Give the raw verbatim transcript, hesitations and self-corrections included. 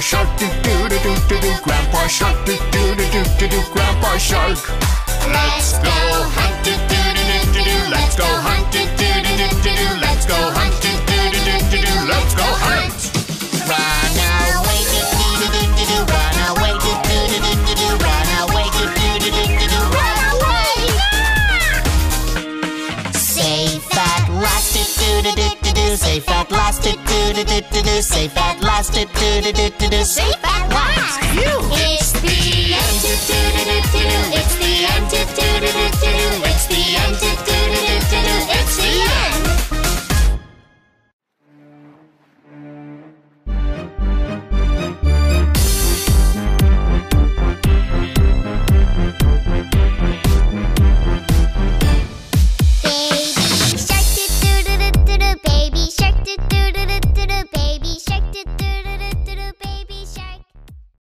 Shark, do do do do do do. Grandpa Shark, do do do do do do. Grandpa Shark. Let's go hunt, do do do do do do. Let's go hunt, do do do do do do. Let's go hunt, do do do do do do. Let's go hunt. Run away, do do do do do do. Run away, do do do do do do. Run away, do do do do do do. Run away. Safe at last, do do do do do do. Safe at last, do do do do do do. Safe at last, do do do do do do. Safe at last. Phew. It's the end, do do do do do. It's the